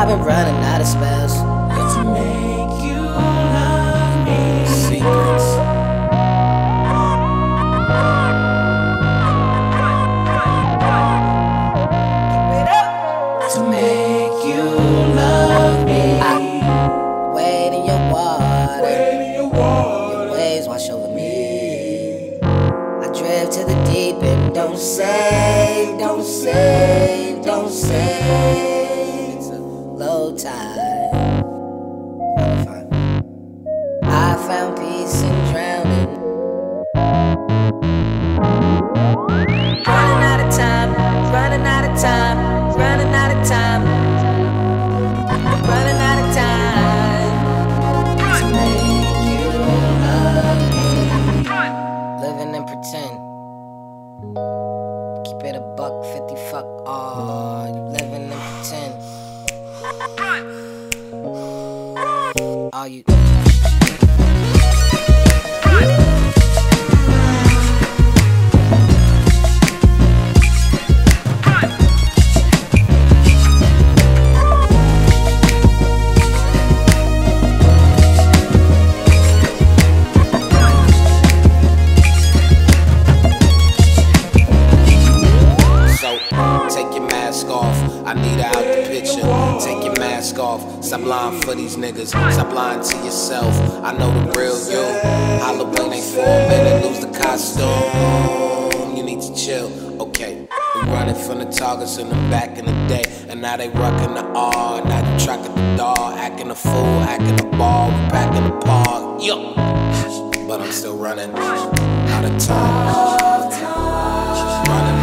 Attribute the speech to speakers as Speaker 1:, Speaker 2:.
Speaker 1: been running out of spells
Speaker 2: to make you love me.
Speaker 1: Secrets.
Speaker 2: To make you love me.
Speaker 1: I wade in your water,
Speaker 2: Your
Speaker 1: waves wash over me. I drift to the deep end. Don't say, don't say, don't say. It's a low tide. I found peace in drowning. Running out of time, running out of time, running out of time, running out of time. To make you love me. Living and pretend. Keep it $1.50, fuck all. You living and pretend. All you.
Speaker 3: Take your mask off, I need her out the picture. Take your mask off, stop lying for these niggas. Stop lying to yourself, I know the real you. Halloween ain't for a minute, lose the costume. You need to chill, okay. We running from the targets in the back in the day, and now they rockin' the R. Now they tracking the dog, acting a fool, acting a ball, we packing the park, yo. But I'm still running out of time. Running